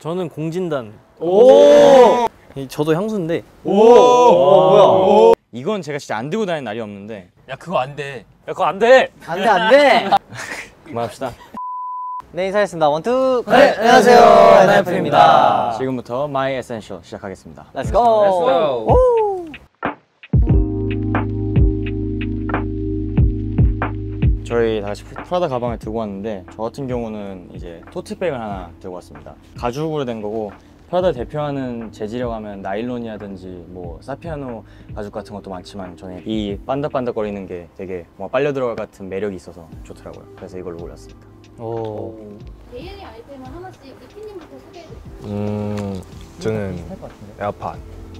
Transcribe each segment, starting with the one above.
저는 공진단. 오! 저도 향수인데. 오! 뭐야? 이건 제가 진짜 안 들고 다니는 날이 없는데. 야 그거 안 돼. 야 그거 안 돼. 안 돼, 안 돼. 그만합시다. 네, 인사했습니다. 원투. 네, 안녕하세요. NF입니다. 지금부터 My Essential 시작하겠습니다. Let's go. 저희 다 같이 프라다 가방을 들고 왔는데 저 같은 경우는 이제 토트백을 하나 들고 왔습니다. 가죽으로 된 거고 프라다 대표하는 재질이라고 하면 나일론이라든지 뭐 사피아노 가죽 같은 것도 많지만 저는 이 반짝반짝거리는 게 되게 뭔가 빨려 들어갈 같은 매력이 있어서 좋더라고요. 그래서 이걸로 골랐습니다. 데일리 아이템을 하나씩 리피님부터 소개해드릴게요. 저는 에어팟.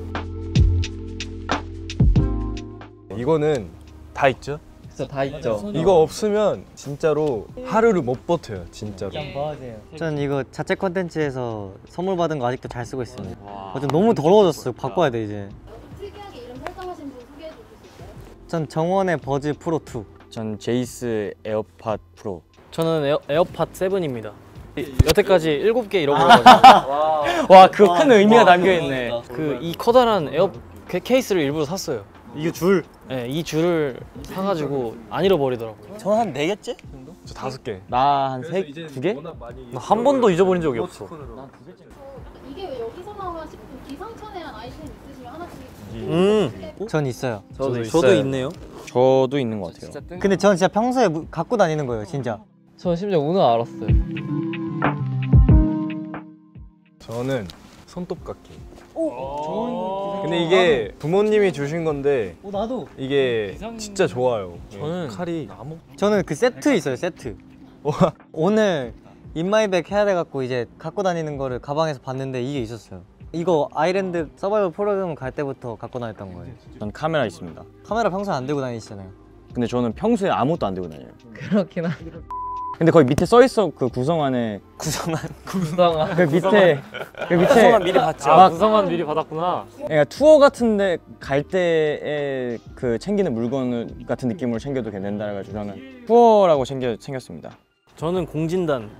이거는 다 있죠? 다 있죠. 이거 없으면 진짜로 하루를 못 버텨요, 진짜로. 저는 이거 자체 컨텐츠에서 선물 받은 거 아직도 잘 쓰고 있습니다. 좀 너무 더러워졌어요. 바꿔야 돼 이제. 특이하게 이름 설정하신 분 소개해 주실 수 있어요? 전 정원의 버즈 프로 2. 전 제이스 에어팟 프로. 저는 에어팟 7입니다. 여태까지 7개 잃어버려가지고. 와, 그 큰 의미가 담겨있네. 이 커다란 케이스를 일부러 샀어요. 이게 줄? 네, 이 줄을 사가지고 안 잃어버리더라고요. 저는 한 4개째? 저 5개. 나 한 2개? 나 한 번도 잊어버린 적이 없어. 이게 왜 여기서 나와 싶은 기상천외한 아이템 있으시면 하나씩 전 있어요. 저도 있네요. 저도 있는 것 같아요. 근데 전 진짜 평소에 갖고 다니는 거예요, 진짜. 저 심지어 오늘 알았어요. 저는 손톱깎이. 근데 이게 부모님이 주신 건데 나도. 이게 진짜 좋아요. 저는 칼이 저는 그 세트 있어요, 세트. 오늘 인마이백 해야 돼갖고 이제 갖고 다니는 거를 가방에서 봤는데 이게 있었어요. 이거 아일랜드 서바이벌 프로그램 갈 때부터 갖고 다녔던 거예요. 전 카메라 있습니다. 카메라 평소에 안 들고 다니시잖아요. 근데 저는 평소에 아무것도 안 들고 다녀요. 그렇긴 하. 근데 거기 밑에 써있어. 그 구성안에 구성아. 그 밑에 구성안 미리 봤죠. 구성안 미리 받았구나. 그러니까 투어 같은데 갈 때에 그 챙기는 물건 같은 느낌으로 챙겨도 된다 해가지고 저는 투어라고 챙겼습니다. 저는 공진단.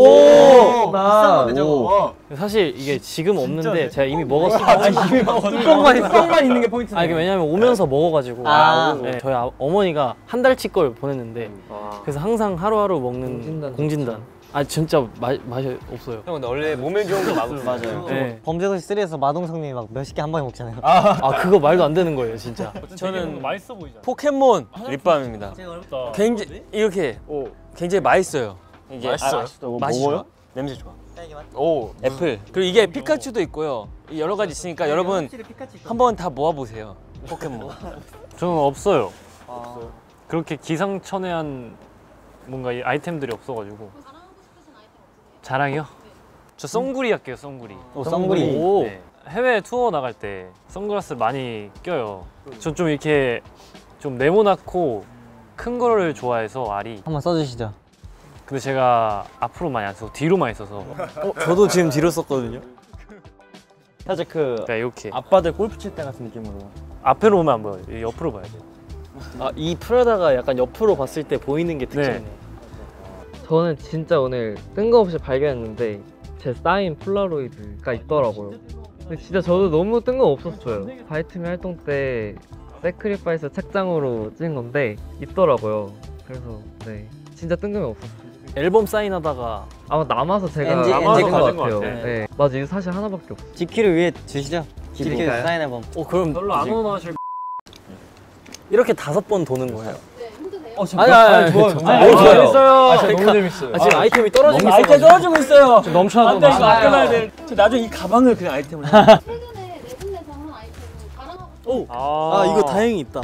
나 사실 이게 지금 없는데 제가 이미 먹었어요. 뚜껑만 있는 게 포인트. 이게 왜냐면 오면서 먹어가지고. 네, 저희 어머니가 한 달치 걸 보냈는데 그래서 항상 하루하루 먹는 공진단. 진짜 맛이 없어요. 형 근데 원래 몸에 좋은 거 맞아요. 네. 범죄도시 3에서 마동석님이 막 몇십 개 한 번에 먹잖아요. 그거 말도 안 되는 거예요, 진짜. 저는 맛있어 보이잖아. 포켓몬 립밤입니다. 굉장히 이렇게 굉장히 맛있어요. 이게 맛있어요? 맛이 좋아. 냄새 좋아. 오 애플. 그리고 이게 피카츄도 있고요. 여러 가지 있으니까 여러분 한번 다 모아보세요. 포켓몬. 저는 없어요. 그렇게 기상천외한 뭔가 이 아이템들이 없어가지고. 자랑하고 싶으신 아이템 없으세요? 자랑이요? 저 선구리 할게요, 선구리. 썬구리. 네. 해외 투어 나갈 때 선글라스 많이 껴요. 전 좀 이렇게 좀 네모나고 큰 거를 좋아해서 알이. 한번 써주시죠. 근데 제가 앞으로 많이 안 써서 뒤로 많이 써서. 저도 지금 뒤로 썼거든요. 살짝 그 이렇게 아빠들 골프 칠 때 같은 느낌으로. 앞으로 오면 안 보여요. 옆으로 봐야 돼. 이 프라다가 약간 옆으로 봤을 때 보이는 게 특징이네. 저는 진짜 오늘 뜬금없이 발견했는데 제 사인 폴라로이드가 있더라고요. 근데 진짜 저도 너무 뜬금없었어요. 바이트미 활동 때 세크리파이스 책장으로 찍은 건데 있더라고요. 그래서 네 진짜 뜬금없었어요. 앨범 사인하다가 아마 남아서 제가 NG 찍은 것 가진 것 같아요. 같아. 네. 맞아 이거 사실 하나밖에 없어. GQ를 위해 주시죠. GQ GQ 사인 앨범. 그럼 별로 안 원하실. 이렇게 5번 도는 거예요. 네, 힘드세요? 아니, 좋아요. 재밌어요. 진짜 너무 재밌어요. 지금 아이템이 떨어지고 아이템 있어가지고. 떨어지고 있어요. 넘쳐나서 안돼 이거 아껴놔야 돼. 나중에 이 가방을 그냥 아이템을. 최근에 내분내서 한 아이템을 자랑하고 싶으신 이거 다행히 있다.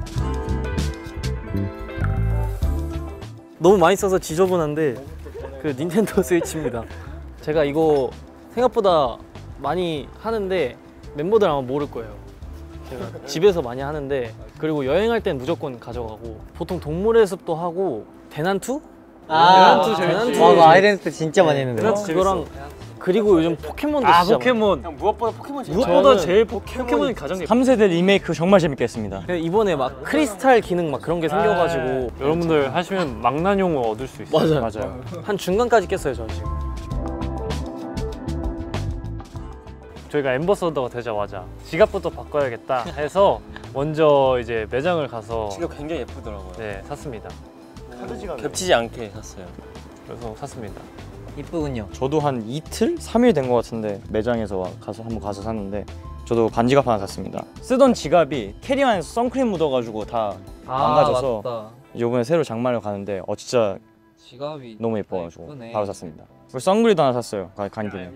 너무 많이 써서 지저분한데 그 닌텐도 스위치입니다. 제가 이거 생각보다 많이 하는데 멤버들 아마 모를 거예요. 제가 집에서 많이 하는데 그리고 여행할 땐 무조건 가져가고 보통 동물의 숲도 하고 대난투? 대난투 재밌지. 와, 아이랜드 때 진짜 많이 했는데. 그거랑 그리고 요즘 포켓몬도 진짜 포켓몬. 형 무엇보다 포켓몬 재밌어. 무엇보다 제일 포켓몬이 가장 예뻐. 3세대 리메이크 정말 재밌게 했습니다. 이번에 막 크리스탈 기능 막 그런 게 생겨가지고 여러분들 하시면 망나뇽을 얻을 수 있어요. 맞아요. 한 중간까지 깼어요 저 지금. 저희가 앰버서더가 되자마자 지갑부터 바꿔야겠다 해서 먼저 이제 매장을 가서 지갑 굉장히 예쁘더라고요. 네 샀습니다. 겹치지 않게 샀어요. 그래서 샀습니다. 이쁘군요. 저도 한 이틀? 3일 된 것 같은데 매장에서 한번 가서 샀는데 저도 반지갑 하나 샀습니다. 쓰던 지갑이 캐리어에서 선크림 묻어가지고 다 망가져서 맞다. 이번에 새로 장만을 가는데 진짜 지갑이 너무 예뻐가지고 예쁘네. 바로 샀습니다. 그리고 선글도 하나 샀어요. 간 김에.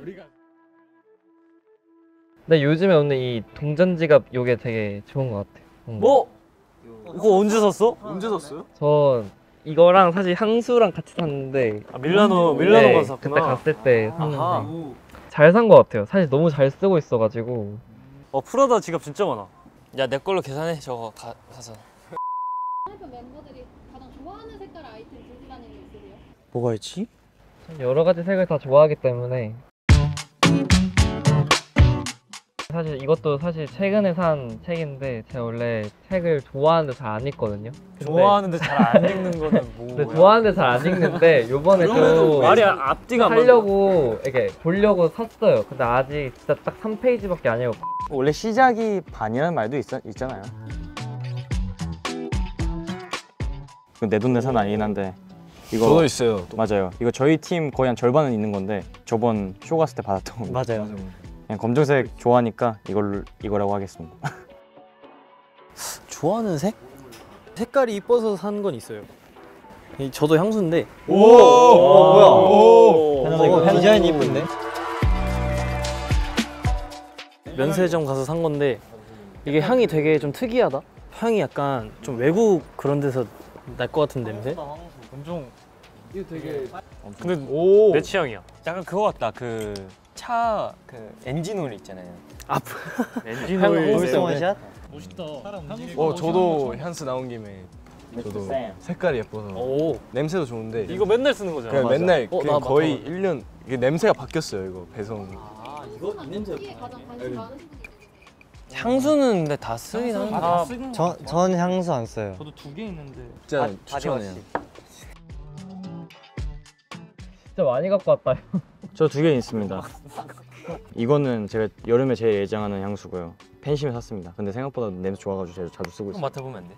근데 요즘에 오늘 이 동전 지갑 요게 되게 좋은 것 같아요. 뭐? 그거 언제 샀어? 언제 샀어요? 전 이거랑 사실 향수랑 같이 샀는데 아, 밀라노 네, 가서 그때 샀구나. 갔을 때 샀는데 잘 산 것 같아요. 사실 너무 잘 쓰고 있어가지고. 프라다 지갑 진짜 많아. 야 내 걸로 계산해 저거 사서. 하이픈 멤버들이 가장 좋아하는 색깔 아이템 들고 다니는 거 있으세요? 뭐가 있지? 전 여러 가지 색을 다 좋아하기 때문에 사실 이것도 사실 최근에 산 책인데 제가 원래 책을 좋아하는데 잘 안 읽거든요. 좋아하는데 잘 안 읽는 거는 근데 뭐야? 좋아하는데 잘 안 읽는데 요번에 좀 말이 앞뒤가 안 맞아. 하려고 이렇게 보려고 샀어요. 근데 아직 진짜 딱 3페이지밖에 안 읽었고 원래 시작이 반이라는 말도 있잖아요. 내 돈 내산 아니긴 한데 이거 저도 있어요. 맞아요. 이거 저희 팀 거의 한 절반은 있는 건데 저번 쇼 갔을 때 받았던 거. 맞아요. 그냥 검정색 좋아하니까 이거라고 하겠습니다. 좋아하는 색? 색깔이 이뻐서 산 건 있어요. 저도 향수인데 뭐야? 디자인 이쁜데? 면세점 가서 산 건데 이게 향이 되게 좀 특이하다. 향이 약간 좀 외국 그런 데서 날 것 같은 냄새? 엄청 근데 내 취향이야. 약간 그거 같다. 그 차 엔진 오일 있잖아요. 엔진 향 오일 향수 원샷? 저도 향수 나온 김에 저도 색깔이 예뻐서 오, 냄새도 좋은데 이거 맨날 쓰는 거잖아. 그냥 맨날 나 그냥 거의 맞다. 1년 이게 냄새가 바뀌었어요. 이거 배송. 이거 냄새 가장 관심 많으신 분이 있으세요? 향수는 근데 다 쓰긴 하는데. 전 향수 안 써요. 진짜 추천해요. 진짜 많이 갖고 왔다. 저 2개 있습니다. 이거는 제가 여름에 제일 애정하는 향수고요. 팬심에 샀습니다. 근데 생각보다 냄새 좋아가지고 제가 자주 쓰고 있어요. 맡아보면 안 돼?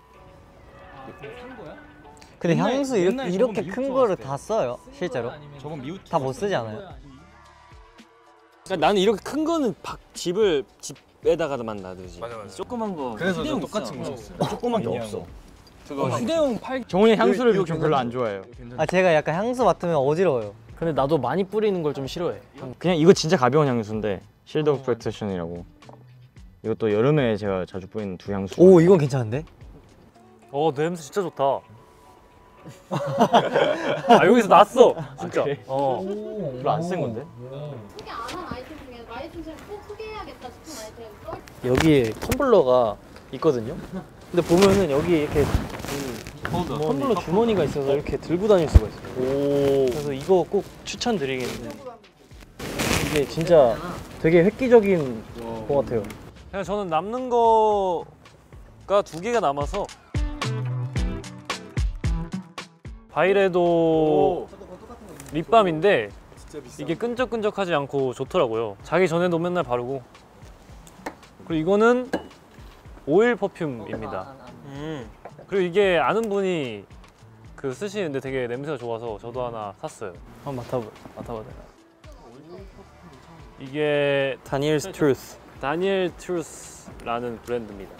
근데 향수 이렇게 큰 거를 다 써요? 실제로? 다 못 쓰지 않아요? 그러니까 나는 이렇게 큰 거는 집에다가만 놔두지. 맞아. 조그만 거. 그래서 휴대용 저 똑같은 있어. 거 샀어요. 조그만 게 없어. 그거 휴대용 팔. 정훈이 향수를 좀 별로 안 좋아해요. 아 제가 약간 향수 맡으면 어지러워요. 근데 나도 많이 뿌리는 걸 좀 싫어해. 그냥 이거 진짜 가벼운 향수인데 실드 오브 프로텍션이라고. 이것도 여름에 제가 자주 뿌리는 두 향수. 오 이건 괜찮은데? 냄새 진짜 좋다. 아 여기서 났어. 진짜. 별로 안 쓴 건데? 소개 안 한 아이템 중에 마이춤처럼 꼭 소개해야겠다 싶은 아이템 써 여기에 텀블러가 있거든요. 근데 보면은 여기 이렇게 텀블러 주머니가 있어서 이렇게 들고 다닐 수가 있어요. 그래서 이거 꼭 추천드리겠는데 이게 진짜 되게 획기적인 것 같아요. 그냥 저는 남는 거가 2개가 남아서 바이레도 립밤인데 이게 끈적끈적하지 않고 좋더라고요. 자기 전에도 맨날 바르고. 그리고 이거는 오일 퍼퓸입니다. 그리고 이게 아는 분이 쓰시는데 되게 냄새가 좋아서 저도 하나 샀어요. 한번 맡아봐도 되나요? 이게 다니엘스 트루스. 다니엘 트루스라는 브랜드입니다.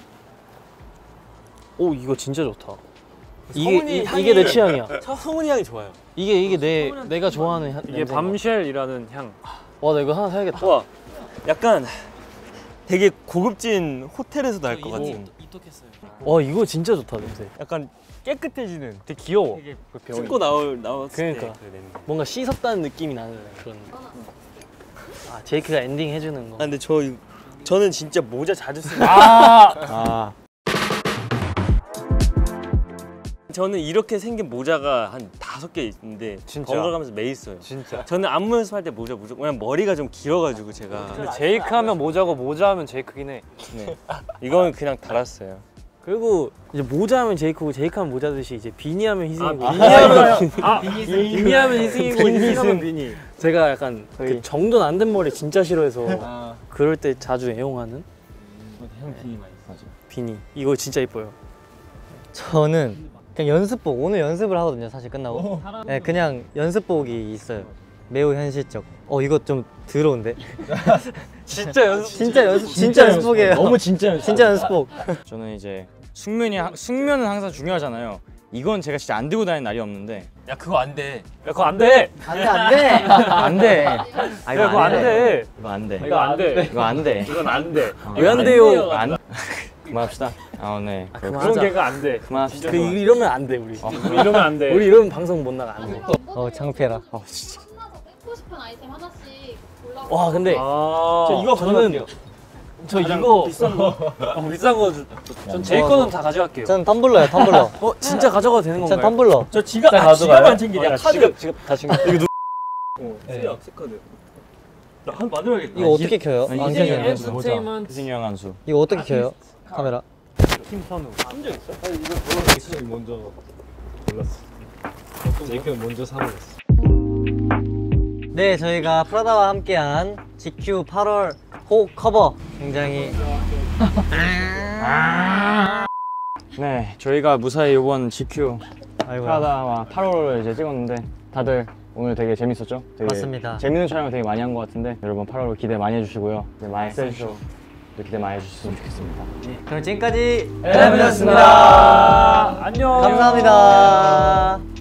오 이거 진짜 좋다. 이게 내 취향이야. 성훈이 향이 좋아요. 이게 내가 좋아하는 향. 이게 밤쉘이라는 향. 와 나 이거 하나 사야겠다. 와, 약간 되게 고급진 호텔에서 날 것 같은. 와 이거 진짜 좋다 냄새. 약간 깨끗해지는. 되게 귀여워. 그 병이. 씻고 나왔을 그러니까. 때 그 냄새. 뭔가 씻었다는 느낌이 나는 그런. 아 제이크가 엔딩 해주는 거. 아 근데 저는 진짜 모자 자주 쓰는. 아 저는 이렇게 생긴 모자가 한 5개 있는데 진짜? 번갈아 가면서 매일 써요. 진짜. 저는 안무 연습할 때 모자 무조건. 왜냐면 머리가 좀 길어가지고 제가. 근데 제이크 하면 모자고 모자 하면 제이크긴 해. 네. 이건 그냥 달았어요. 그리고 이제 모자 하면 제이크고 제이크 하면 모자듯이 이제 비니 하면 희승이고 비니 하면 희승이고 희승 하면 비니. 제가 약간 그 정돈 안 된 머리 진짜 싫어해서 그럴 때 자주 애용하는 형 비니 많이 맞아. 비니. 이거 진짜 이뻐요. 저는 그냥 연습복. 오늘 연습을 하거든요. 사실 끝나고. 네, 그냥 연습복이 있어요. 매우 현실적. 이거 좀 더러운데? 진짜 연습. 진짜 연습복이에요. 너무 진짜 연습. 진짜 연습복. 저는 이제 숙면은 항상 중요하잖아요. 이건 제가 진짜 안 들고 다니는 날이 없는데. 야 그거 안 돼. 야 그거 안 돼. 안 돼. 안 돼. 아, 야 그거 안 돼. 이거 안 돼. 이거 안 돼. 이거 안 돼. 이건 안 돼. 왜 안 돼요? 안. 그만합시다. 네. 그런 개가 안 돼. 그만합시다. 이러면 안 돼 우리. 우리 이러면 안 돼. 우리 이러면 방송 못 나가 안 돼. 창피해라. 진짜. 신나서 뺏고 싶은 아이템 하나씩 골라. 와 근데 아. 이거 저는 저 이거 비싼 거. 비싼 거. 전 제 거는 다 가져갈게요. 전 텀블러요, 텀블러. 진짜 가져가도 되는 전 건가요? 텀블러. 저 지갑 안 챙기냐? 지갑 다 챙겨. 나한 만들어야겠다. 이거 어떻게 켜요? 안 켜져요. 엔터테인먼트 희승이 형 한수. 이거 어떻게 켜요? 카메라. 팀 선우. 제이크 먼저 골랐어. 제이크 먼저 사먹었어. 네, 저희가 프라다와 함께한 GQ 8월 호 커버 굉장히 네, 저희가 무사히 이번 GQ 아이고야. 프라다와 8월을 이제 찍었는데 다들 오늘 되게 재밌었죠? 되게 맞습니다. 재밌는 촬영을 되게 많이 한 것 같은데 여러분 8월 기대 많이 해주시고요. 많이 세주쇼 기대 많이 해주셨으면 좋겠습니다. 그럼 지금까지 에브였습니다. 안녕. 감사합니다.